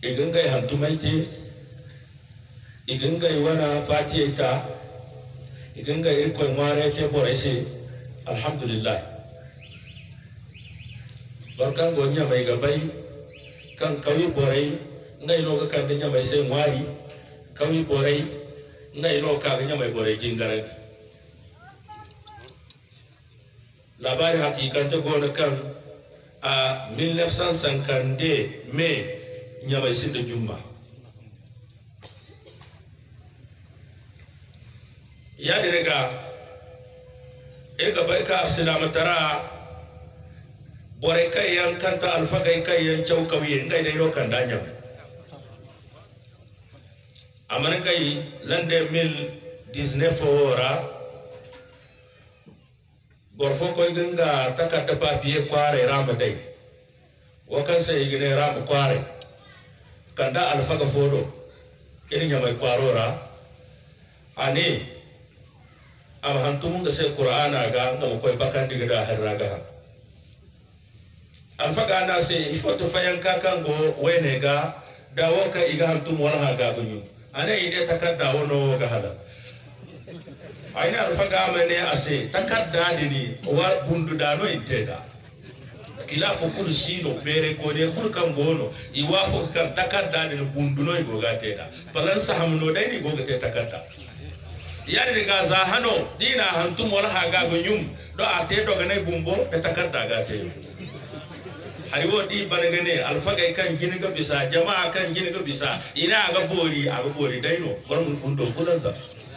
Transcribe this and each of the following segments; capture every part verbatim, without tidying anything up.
igingai hantumaite igingai wana fatiyata igingai irko ngware ke borese alhamdulillah barkan gonya mai gabai kan kawi borai ngai no kan nya mai sai ngwari kawi borai ngai no ka nya mai borai jingare labari hakikan ta gona kan a mille neuf cent cinquante-deux mai nya mai sin da jumma ya direga e gabai ka asila tara bore kai yang kanta alfagai kai yang cau kawi ngai dai rokan danya amana kai lande mil dix-neuf ora gorfo koy ganga takata papier kware rama dai wakan sai gine rama kware kanda alfaga fodo kini nyamai kwarora ani am hantum da sai qur'ana ga ngam koy bakan diga da harraga alfaga na sai ifoto fayan kakan go wene ga dawo ka iga hantum wala ga bunyu ane ide takadda wono ga hala aina alfaga mane ase takadda dini wa bundu dano inteda kila ko kul sino pere ko de kul kan gono iwa ko kan takadda dini bundu no go ga teda palan sahamno dai ni go ga te takadda yani ga za hano dina hantum wala ga bunyum do ate do ga nay bumbo te takadda ga te hariwo di baragane alfaga kan gini ga bisa jama'a kan gini ga bisa ina ga bori a ga bori daino bar mun fundo kulansa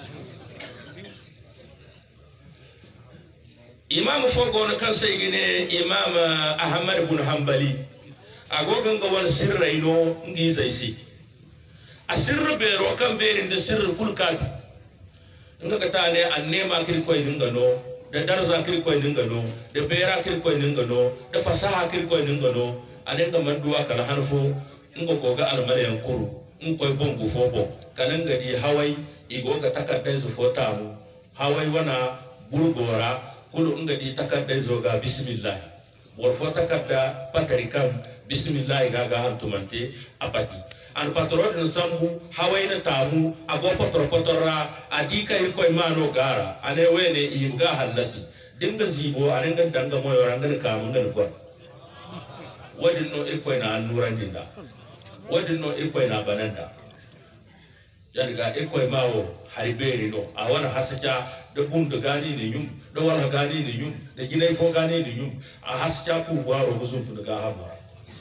imam fogo na kan sai gine imam ahmad ibn hanbali agogan ga wani sirraino ngi zai si a sirru bero kan berin da sirru kulkatu inga ka ta ne annema kirkoi dinga no da darza kirkoi dinga no da bera kirkoi dinga no da fasaha kirkoi dinga no anen ga manduwa kala hanfo inga goga almare yankuru in koi bongu fobo kanan gadi hawai igoga takaddai zu fota mu hawai wana burgora kulu inga di takaddai zo ga bismillah warfo takadda patarikan bismillah ga ga hantumante apati an patro din sambu hawaina tamu ago patro patorra adika iko imano gara ane wene inga halasi dinga zibo anenga danga moyo ranga ka mungal ko wadin no iko ina anuran dinda wadin no iko ina bananda yarga iko mawo hariberi no a wana hasaka da bundu gani ne yum da wana gani ne yum da ginai ko gani ne yum a hasaka ku waro guzun tu daga haba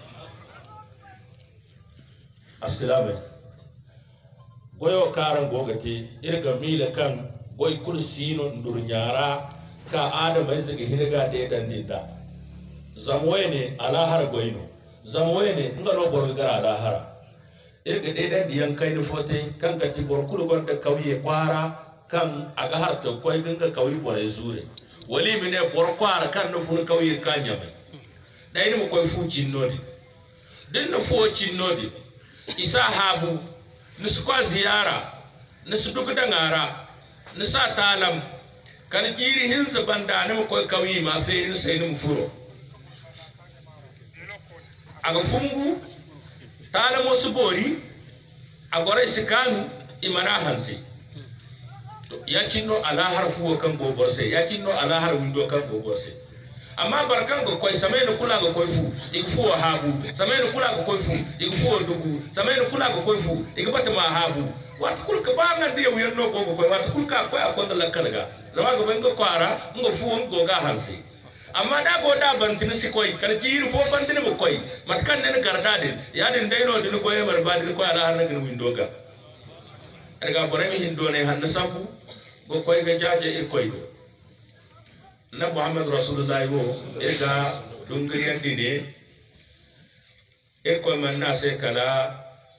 assalamu goyo karan gogate irga mila kan goy kursi no ndurnyara ka adama izige hirga de dandinda zamoyene alahar goyno zamoyene ngalo borgara alahar irga de dan diyan kai no fote kan ka ti bor kulu gonda kawiye kwara kan aga har to koy zinga kawi bore zure wali mine bor kwara kan no funu kawiye kanyame dai ni mo koy fuci nodi din no fuci nodi isa habu nisu kwa ziyara nisu duk da ngara nisa talam kan kiri hinza banda ne ko kawi ma ferin sai ni mfuro aga fungu talam wasu bori agore sikanu imana hansi to yakinno ala harfu kan gobor sai yakinno ala har windo kan gobor sai amma barkan go koy samay no kula go koy fu igfu habu samay no kula go koy fu igfu dugu samay no kula go koy fu igbata ma habu wat kul ka ba ngande yow yenno go go koy wat kul ka koy akon la kalaga zama go bengo kwara ngo fu ngo ga hansi amma da go da bantini si koy kal jiru fo bantini mo koy mat kan nen garda den ya den dayno din go yemer badin ko ala har nagin windo ga daga gore mi hindo ne hanna sabu go koy ga jaaje e koy do na Muhammad Rasulullah wo ega dungriyan dine e ko manna se kala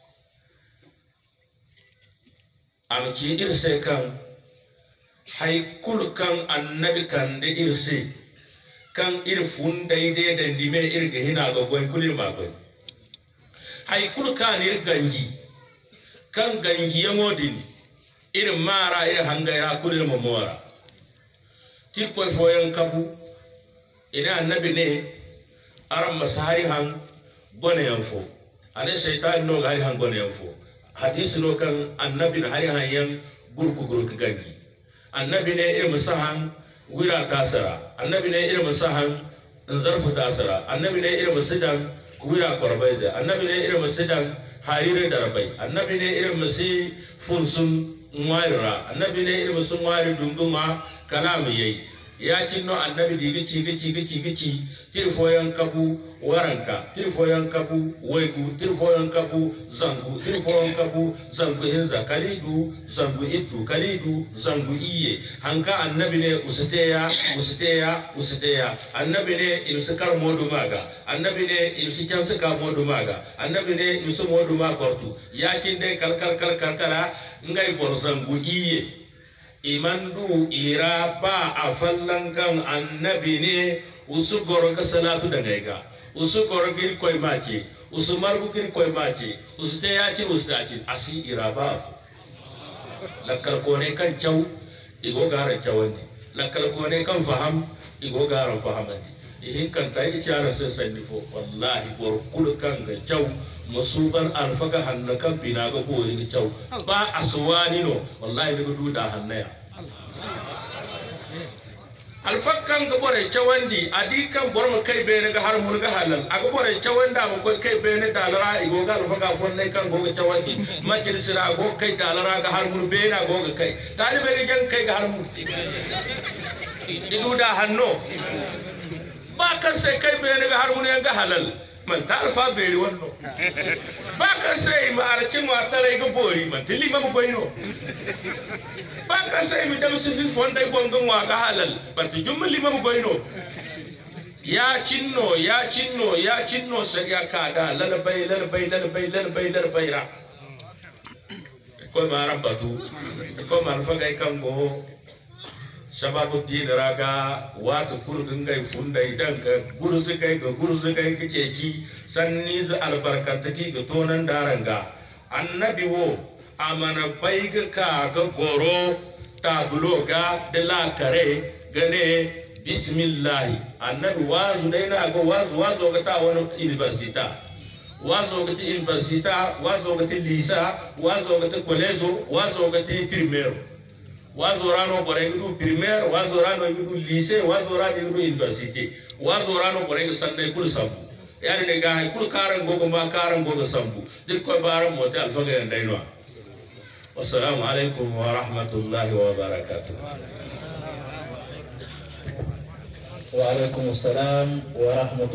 am ci irse kan hay kul kan annabi kan de irse kan irfun daide da dime irga hina ga goy kulil ma goy hay kul kan ir ganji kan ganji yamodin ir mara ir hangaya kulil mo mora kirkoy foyan kabu ina annabi ne aram masari han bone yan fo ane shaytan no gari hangone yanfo hadisi no kan annabi na hari hanyan gurku gurku gangi annabi ne irin musahan wira tasara annabi ne irin musahan zarfu tasara annabi ne irin musidan wira korbaiza annabi ne irin musidan harire darbai annabi ne irin musi funsun ngwaira annabi ne irin musun ngwari dunduma kalamu yayi ya cinno annabi digi cigi cigi cigi ci tirfoyan kabu waranka tirfoyan kabu waigu tirfoyan kabu zangu tirfoyan kabu zangu hinza kalidu zangu iddu kalidu zangu iye hanka annabi ne usiteya usiteya usiteya annabi ne imsikar modu maga annabi ne imsikan suka modu maga annabi ne imsu modu ma kortu ya cinde kalkal kalkal kala ngai bor zangu iye imandu ira ba a fallan kan annabi ne usu goro ga salatu da naiga usu goro gir koy mace usu margu gir koy mace usu te ya ce usu da ce asi ira ba lakkar ko ne kan chaw igo garan chawandi lakkar ko ne kan faham igo garan fahamandi ihin kan ta yi cara sai sandifo wallahi gor kul kan ga chaw musuban alfaga hannu kan bina ga bori ga chaw ba aswani no wallahi daga duda hannaya alfakkan ga bore chawandi adikan bor mu kai be ga har mun ga halal aga bore chawanda mu kai be ne dalara igo ga alfaga fonne kan go ga chawandi majlisira go kai dalara ga har mun be na go ga kai talibe ga jan kai ga har mun iduda hanno ba kan sai kai be ne ga har mun ga halal man ta alfa beri wannan ba kan sai ma arci mu atare ga bori man tili ma goyno ba kan sai mi dam sisi fonda gongon wa ga halal ba ti jumli ma goyno ya cinno ya cinno ya cinno sai ya kada lalbai lalbai lalbai lalbai lalbaira ko ma rabatu ko ma fa ga kan go sababu din raga wata kurgin gai funda idan ka gurzu kai ga gurzu kai kake ci sanni zu albarkataki ga tonan daranga annabi wo amana bai ga ka ga goro tabulo ga da la kare gane bismillah annabi wazu dai na ga wazu wazo ga ta wani university wazo ga ta university wazo ga ta lisa wazo ga ta college wazo ga ta primaire wazo rano bore ndu primaire wazo rano ndu lycée wazo rano ndu université wazo rano bore ndu sande kul sambu yani ne ga kul karan gogo ma karan gogo sambu dir ko baram mo ta alfaga en dayno wassalamu alaikum wa rahmatullahi wa barakatuh wa alaikum assalam wa rahmatullahi